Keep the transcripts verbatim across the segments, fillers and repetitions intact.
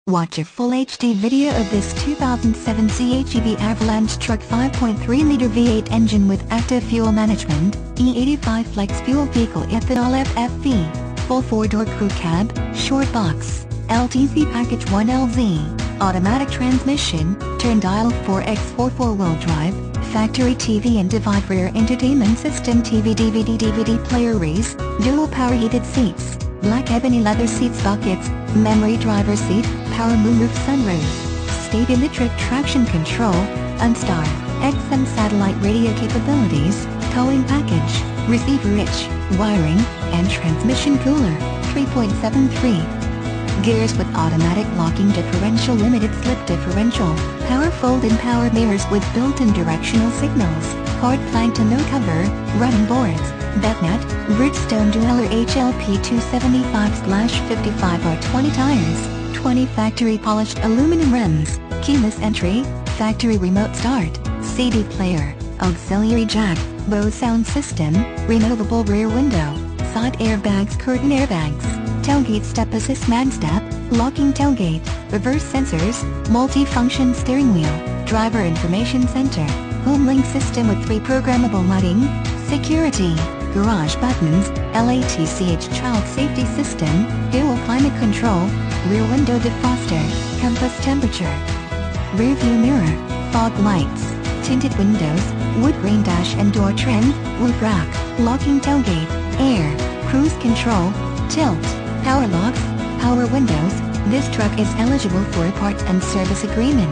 Watch a full H D video of this two thousand seven C H E V Avalanche truck five point three liter V eight engine with active fuel management, E eighty-five flex fuel vehicle ethanol F F V, full four-door crew cab, short box, L T Z package one L Z, automatic transmission, turn dial four by four four-wheel drive, factory T V and divide rear entertainment system T V D V D D V D player race, dual power heated seats, black ebony leather seats buckets, memory driver seat, power moonroof sunroof, state electric traction control, OnStar, X M satellite radio capabilities, towing package, receiver rich, wiring, and transmission cooler, three point seven three. Gears with automatic locking differential limited slip differential, power fold-in power mirrors with built-in directional signals, card plank to no cover, running boards, Betnet, Bridgestone Dweller H L P two seventy-five fifty-five R twenty tires, twenty factory polished aluminum rims, keyless entry, factory remote start, C D player, auxiliary jack, Bose sound system, removable rear window, side airbags curtain airbags, tailgate step assist man step, locking tailgate, reverse sensors, multi-function steering wheel, driver information center, home link system with three programmable lighting, security, garage buttons, L A T C H child safety system, dual climate control, rear window defroster, compass temperature, rear view mirror, fog lights, tinted windows, wood grain dash and door trim, roof rack, locking tailgate, air, cruise control, tilt, power locks, power windows. This truck is eligible for a parts and service agreement.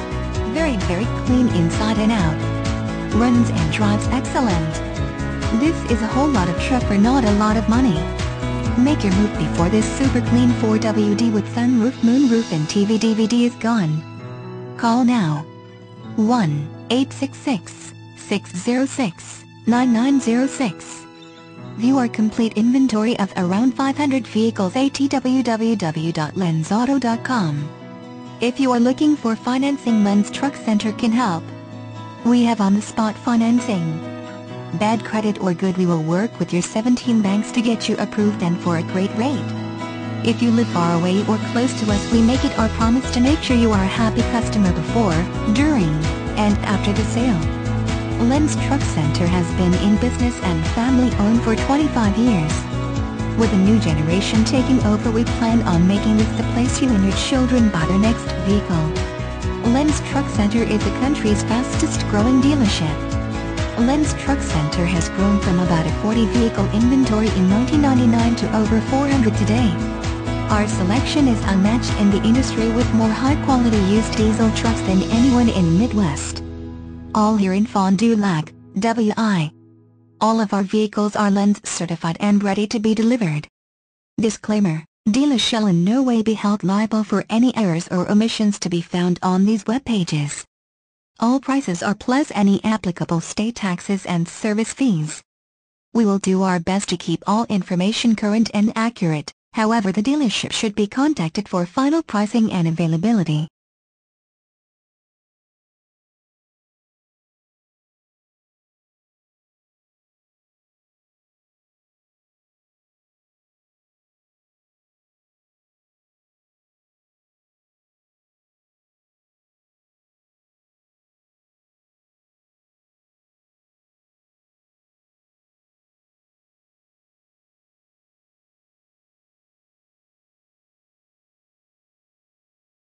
Very very clean inside and out. Runs and drives excellent. This is a whole lot of truck for not a lot of money. Make your move before this super clean four W D with sunroof, moonroof and T V D V D is gone. Call now. one eight six six, six zero six, nine nine zero six. View our complete inventory of around five hundred vehicles at w w w dot lenz auto dot com. If you are looking for financing, Lenz Truck Center can help. We have on-the-spot financing. Bad credit or good, we will work with your seventeen banks to get you approved and for a great rate. If you live far away or close to us, we make it our promise to make sure you are a happy customer before, during, and after the sale. Lenz Truck Center has been in business and family-owned for twenty-five years. With a new generation taking over, we plan on making this the place you and your children buy their next vehicle. Lenz Truck Center is the country's fastest-growing dealership. Lenz Truck Center has grown from about a forty vehicle inventory in nineteen ninety-nine to over four hundred today. Our selection is unmatched in the industry, with more high-quality used diesel trucks than anyone in the Midwest. All here in Fond du Lac, W I All of our vehicles are Lenz certified and ready to be delivered. Disclaimer: dealers shall in no way be held liable for any errors or omissions to be found on these web pages. All prices are plus any applicable state taxes and service fees. We will do our best to keep all information current and accurate, however the dealership should be contacted for final pricing and availability.